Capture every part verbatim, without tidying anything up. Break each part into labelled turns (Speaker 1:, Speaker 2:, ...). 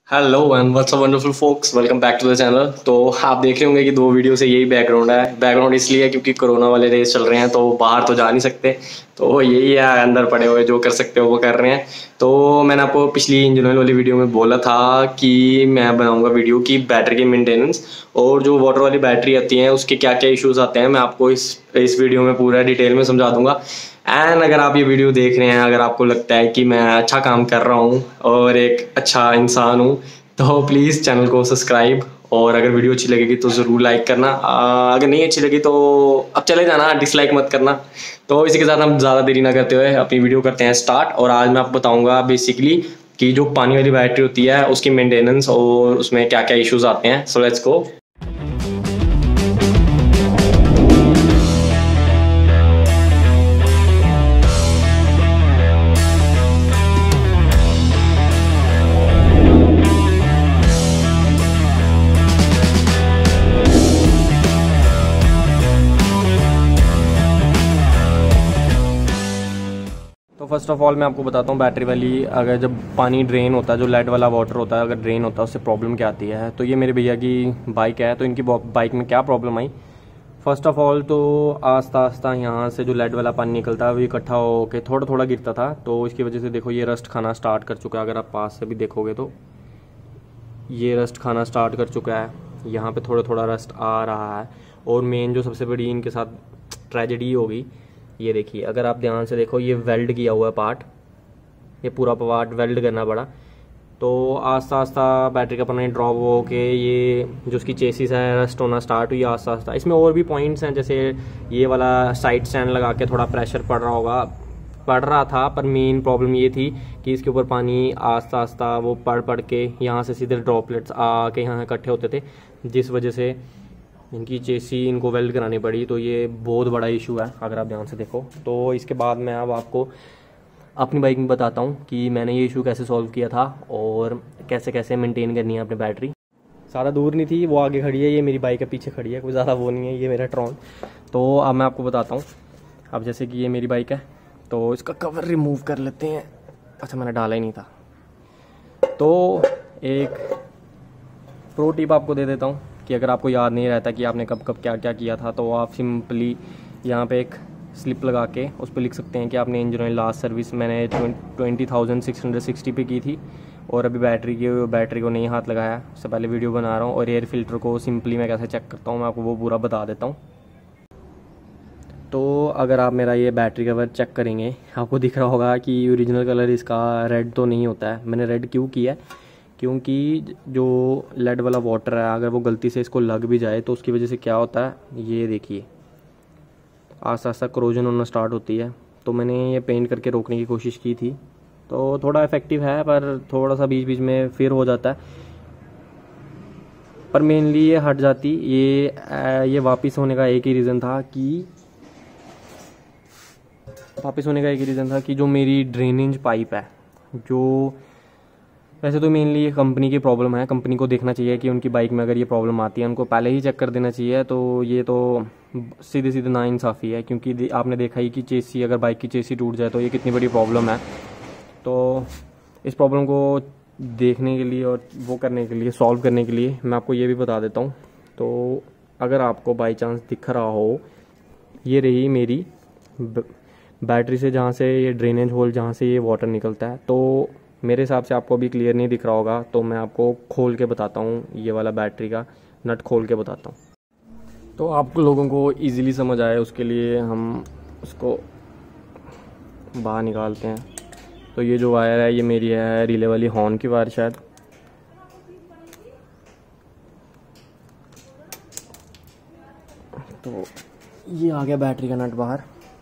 Speaker 1: Hello and what's up wonderful folks, welcome back to the channel. तो आप देख रहे होंगे कि दो वीडियो से यही बैकग्राउंड है। बैकग्राउंड इसलिए है क्योंकि कोरोना वाले डेज चल रहे हैं, तो बाहर तो जा नहीं सकते, तो यही है, अंदर पड़े हुए जो कर सकते हो वो कर रहे हैं। तो मैंने आपको पिछली इंजन ऑयल वाली वीडियो में बोला था कि मैं बनाऊंगा वीडियो की बैटरी की मेंटेनेंस और जो वाटर वाली बैटरी आती है उसके क्या क्या इश्यूज आते हैं, मैं आपको इस इस वीडियो में पूरा डिटेल में समझा दूंगा। एंड अगर आप ये वीडियो देख रहे हैं, अगर आपको लगता है कि मैं अच्छा काम कर रहा हूँ और एक अच्छा इंसान हूँ, तो प्लीज़ चैनल को सब्सक्राइब, और अगर वीडियो अच्छी लगेगी तो ज़रूर लाइक करना। आ, अगर नहीं अच्छी लगी तो अब चले जाना, डिसलाइक मत करना। तो इसी के साथ हम ज़्यादा देरी ना करते हुए अपनी वीडियो करते हैं स्टार्ट। और आज मैं आपको बताऊंगा बेसिकली कि जो पानी वाली बैटरी होती है उसकी मेंटेनेंस और उसमें क्या क्या इश्यूज आते हैं। So let's go. तो फर्स्ट ऑफ ऑल मैं आपको बताता हूँ बैटरी वाली, अगर जब पानी ड्रेन होता है, जो लेड वाला वाटर होता है, अगर ड्रेन होता है उससे प्रॉब्लम क्या आती है। तो ये मेरे भैया की बाइक है, तो इनकी बाइक में क्या प्रॉब्लम आई। फर्स्ट ऑफ ऑल तो आस्ता आस्ता यहाँ से जो लेड वाला पानी निकलता है वो इकट्ठा होकर थोड़ा थोड़ा गिरता था, तो इसकी वजह से देखो ये रस्ट खाना स्टार्ट कर चुका है। अगर आप पास से भी देखोगे तो ये रस्ट खाना स्टार्ट कर चुका है, यहाँ पे थोड़ा थोड़ा रस्ट आ रहा है। और मेन जो सबसे बड़ी इनके साथ ट्रेजेडी होगी, ये देखिए, अगर आप ध्यान से देखो ये वेल्ड किया हुआ है पार्ट, ये पूरा पार्ट वेल्ड करना पड़ा। तो आस्ता आस्ता बैटरी का पानी ड्रॉप हो के ये जो उसकी चेसिस है रस्ट होना स्टार्ट हुई आस्ता आस्ता। इसमें और भी पॉइंट्स हैं, जैसे ये वाला साइड स्टैंड लगा के थोड़ा प्रेशर पड़ रहा होगा, पड़ रहा था, पर मेन प्रॉब्लम ये थी कि इसके ऊपर पानी आस्ता आस्ता वो पड़ पड़ के यहाँ से सीधे ड्रॉपलेट्स आके यहाँ इकट्ठे होते थे, जिस वजह से इनकी चेसी इनको वेल्ड करानी पड़ी। तो ये बहुत बड़ा इशू है अगर आप ध्यान से देखो। तो इसके बाद मैं अब आपको अपनी बाइक में बताता हूँ कि मैंने ये इशू कैसे सॉल्व किया था और कैसे कैसे मेंटेन करनी है अपनी बैटरी। ज़्यादा दूर नहीं थी, वो आगे खड़ी है, ये मेरी बाइक के पीछे खड़ी है, कोई ज़्यादा वो नहीं है, ये मेरा ट्रॉन। तो अब मैं आपको बताता हूँ। अब जैसे कि ये मेरी बाइक है, तो इसका कवर रिमूव कर लेते हैं। अच्छा, मैंने डाला ही नहीं था। तो एक प्रो टिप आपको दे देता हूँ कि अगर आपको याद नहीं रहता कि आपने कब कब क्या क्या किया था, तो आप सिंपली यहाँ पे एक स्लिप लगा के उस पर लिख सकते हैं कि आपने इंजन ऑयल लास्ट सर्विस मैंने twenty thousand six hundred sixty पे की थी और अभी बैटरी की बैटरी को नहीं हाथ लगाया। उससे पहले वीडियो बना रहा हूँ। और एयर फिल्टर को सिंपली मैं कैसे चेक करता हूँ मैं आपको वो पूरा बता देता हूँ। तो अगर आप मेरा ये बैटरी कवर चेक करेंगे, आपको दिख रहा होगा कि ओरिजिनल कलर इसका रेड तो नहीं होता है। मैंने रेड क्यों किया है, क्योंकि जो लेड वाला वाटर है अगर वो गलती से इसको लग भी जाए तो उसकी वजह से क्या होता है, ये देखिए आस्ता आस्ता क्रोजन होना स्टार्ट होती है। तो मैंने ये पेंट करके रोकने की कोशिश की थी, तो थोड़ा इफेक्टिव है, पर थोड़ा सा बीच बीच में फिर हो जाता है, पर मेनली ये हट जाती। ये ये वापस होने का एक ही रीज़न था कि वापस होने का एक ही रीज़न था कि जो मेरी ड्रेनेज पाइप है, जो वैसे तो मेनली ये कंपनी की प्रॉब्लम है। कंपनी को देखना चाहिए कि उनकी बाइक में अगर ये प्रॉब्लम आती है उनको पहले ही चेक कर देना चाहिए। तो ये तो सीधे सीधे नाइंसाफ़ी है, क्योंकि आपने देखा ही कि चेसी, अगर बाइक की चेसी टूट जाए तो ये कितनी बड़ी प्रॉब्लम है। तो इस प्रॉब्लम को देखने के लिए और वो करने के लिए, सॉल्व करने के लिए मैं आपको ये भी बता देता हूँ। तो अगर आपको बाई चांस दिख रहा हो, ये रही मेरी बैटरी से जहाँ से ये ड्रेनेज होल, जहाँ से ये वाटर निकलता है, तो मेरे हिसाब से आपको अभी क्लियर नहीं दिख रहा होगा, तो मैं आपको खोल के बताता हूँ। ये वाला बैटरी का नट खोल के बताता हूँ, तो आप लोगों को इजीली समझ आए उसके लिए हम उसको बाहर निकालते हैं। तो ये जो वायर है ये मेरी है रिले वाली हॉर्न की वायर शायद। तो ये आ गया बैटरी का नट बाहर।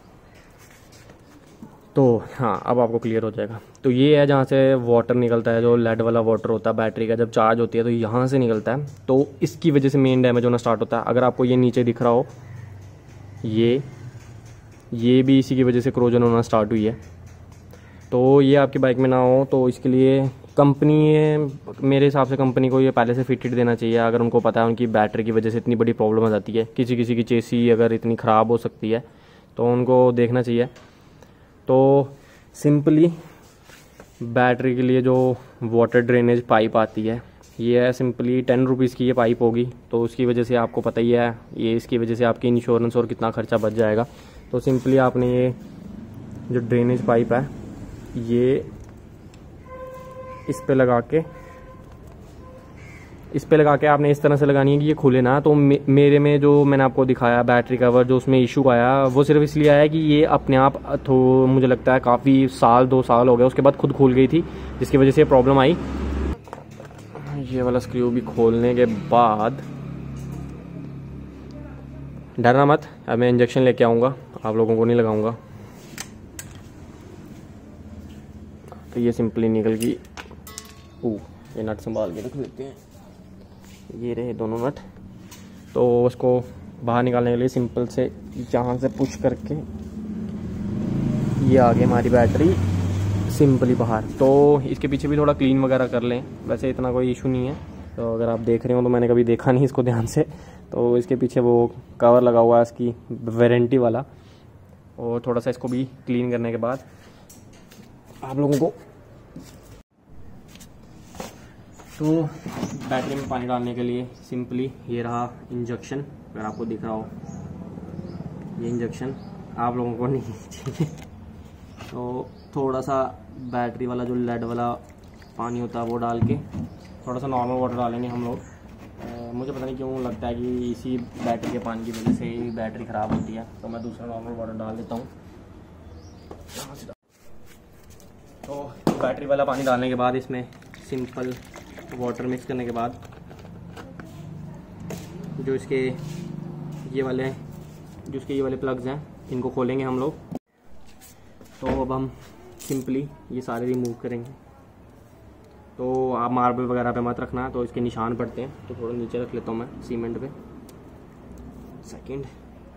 Speaker 1: तो हाँ, अब आपको क्लियर हो जाएगा। तो ये है जहाँ से वाटर निकलता है, जो लेड वाला वाटर होता है बैटरी का, जब चार्ज होती है तो यहाँ से निकलता है। तो इसकी वजह से मेन डैमेज होना स्टार्ट होता है। अगर आपको ये नीचे दिख रहा हो, ये ये भी इसी की वजह से क्रोजन होना स्टार्ट हुई है। तो ये आपकी बाइक में ना हो, तो इसके लिए कंपनी, मेरे हिसाब से कंपनी को ये पहले से फिटेड देना चाहिए। अगर उनको पता है उनकी बैटरी की वजह से इतनी बड़ी प्रॉब्लम आ जाती है, किसी किसी की चेसी अगर इतनी ख़राब हो सकती है, तो उनको देखना चाहिए। तो सिंपली बैटरी के लिए जो वाटर ड्रेनेज पाइप आती है। ये है सिंपली टेन रुपीज़ की ये पाइप होगी, तो उसकी वजह से आपको पता ही है ये इसकी वजह से आपकी इंश्योरेंस और कितना खर्चा बच जाएगा। तो सिंपली आपने ये जो ड्रेनेज पाइप है ये इस पे लगा के इस पे लगा के आपने इस तरह से लगानी है कि ये खुले ना। तो मे, मेरे में जो मैंने आपको दिखाया बैटरी कवर जो उसमें इशू आया वो सिर्फ इसलिए आया कि ये अपने आप तो मुझे लगता है काफ़ी साल दो साल हो गए उसके बाद खुद खुल गई थी, जिसकी वजह से प्रॉब्लम आई। ये वाला स्क्रू भी खोलने के बाद डरना मत, अब मैं इंजेक्शन लेके आऊँगा, आप लोगों को नहीं लगाऊंगा। तो ये सिंपली निकल गई। ओह, ये नट संभाल के रख लेते हैं, ये रहे दोनों नट। तो उसको बाहर निकालने के लिए सिंपल से यहाँ से पुश करके ये आ गई हमारी बैटरी सिंपली बाहर। तो इसके पीछे भी थोड़ा क्लीन वगैरह कर लें, वैसे इतना कोई इशू नहीं है। तो अगर आप देख रहे हो तो मैंने कभी देखा नहीं इसको ध्यान से, तो इसके पीछे वो कवर लगा हुआ है इसकी वारंटी वाला, और थोड़ा सा इसको भी क्लीन करने के बाद आप लोगों को तो बैटरी में पानी डालने के लिए सिंपली ये रहा इंजेक्शन। अगर आपको दिख रहा हो ये इंजेक्शन आप लोगों को नहीं चाहिए, तो थोड़ा सा बैटरी वाला जो लेड वाला पानी होता है वो डाल के थोड़ा सा नॉर्मल वाटर डालेंगे हम लोग। मुझे पता नहीं क्यों लगता है कि इसी बैटरी के पानी की वजह से ही बैटरी ख़राब होती है, तो मैं दूसरा नॉर्मल वाटर डाल देता हूँ। तो बैटरी वाला पानी डालने के बाद इसमें सिंपल वाटर मिक्स करने के बाद जो इसके ये वाले जो इसके ये वाले प्लग्स हैं इनको खोलेंगे हम लोग। तो अब हम सिंपली ये सारे रिमूव करेंगे। तो आप मार्बल वगैरह पे मत रखना, तो इसके निशान पड़ते हैं, तो थोड़ा नीचे रख लेता हूँ मैं सीमेंट पे। सेकंड,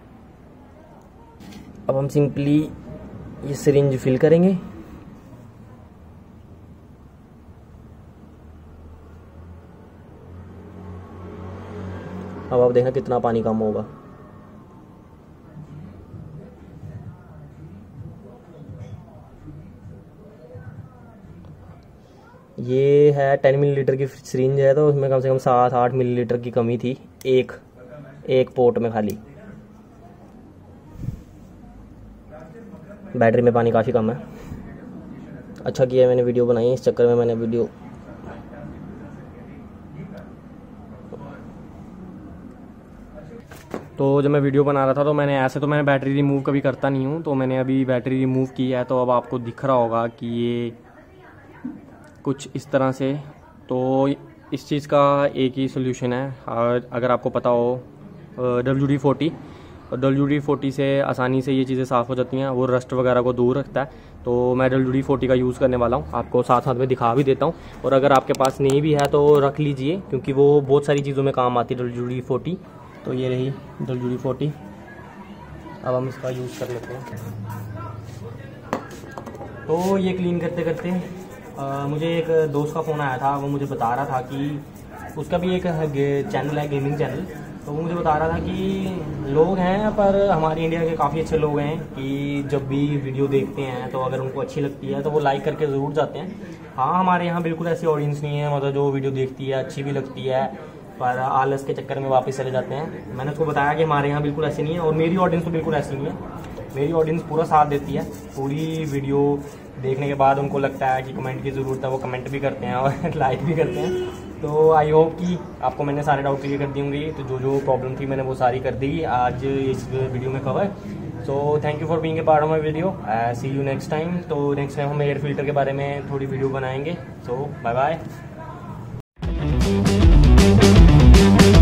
Speaker 1: अब हम सिंपली ये सिरिंज फिल करेंगे। अब आप देखना कितना पानी कम होगा। ये है टेन मिलीलीटर की सिरिंज है, तो उसमें कम से कम सात आठ मिलीलीटर की कमी थी एक एक पोर्ट में खाली। बैटरी में पानी काफ़ी कम है। अच्छा किया मैंने वीडियो बनाई, इस चक्कर में मैंने वीडियो तो जब मैं वीडियो बना रहा था तो मैंने ऐसे तो मैंने बैटरी रिमूव कभी करता नहीं हूँ, तो मैंने अभी बैटरी रिमूव की है। तो अब आपको दिख रहा होगा कि ये कुछ इस तरह से। तो इस चीज़ का एक ही सोल्यूशन है, और अगर आपको पता हो डब्ल्यू डी फोर्टी, और डब्ल्यू डी फोर्टी से आसानी से ये चीज़ें साफ़ हो जाती हैं, वो रस्ट वगैरह को दूर रखता है। तो मैं डब्ल्यू डी फोर्टी का यूज़ करने वाला हूँ, आपको साथ साथ में दिखा भी देता हूँ। और अगर आपके पास नहीं भी है तो रख लीजिए, क्योंकि वो बहुत सारी चीज़ों में काम आती है डब्ल्यू डी फोर्टी। तो ये रही डब्ल्यू डी फोर्टी, अब हम इसका यूज़ कर लेते हैं। तो ये क्लीन करते करते आ, मुझे एक दोस्त का फ़ोन आया था, वो मुझे बता रहा था कि उसका भी एक चैनल है गेमिंग चैनल। तो वो मुझे बता रहा था कि लोग हैं, पर हमारे इंडिया के काफ़ी अच्छे लोग हैं कि जब भी वीडियो देखते हैं तो अगर उनको अच्छी लगती है तो वो लाइक करके ज़रूर जाते हैं। हाँ, हमारे यहाँ बिल्कुल ऐसी ऑडियंस नहीं है, मतलब जो वीडियो देखती है अच्छी भी लगती है पर आलस के चक्कर में वापस चले जाते हैं। मैंने उसको बताया कि हमारे यहाँ बिल्कुल ऐसी नहीं है, और मेरी ऑडियंस तो बिल्कुल ऐसी नहीं है। मेरी ऑडियंस पूरा साथ देती है, पूरी वीडियो देखने के बाद उनको लगता है कि कमेंट की ज़रूरत है, वो कमेंट भी करते हैं और लाइक भी करते हैं। तो आई होप कि आपको मैंने सारे डाउट क्लियर कर दी होंगी। तो जो जो प्रॉब्लम थी मैंने वो सारी कर दी आज इस वीडियो में कवर। So thank you for being a part of my video. See you next time. तो नेक्स्ट टाइम हम एयर फिल्टर के बारे में थोड़ी वीडियो बनाएंगे। So bye bye.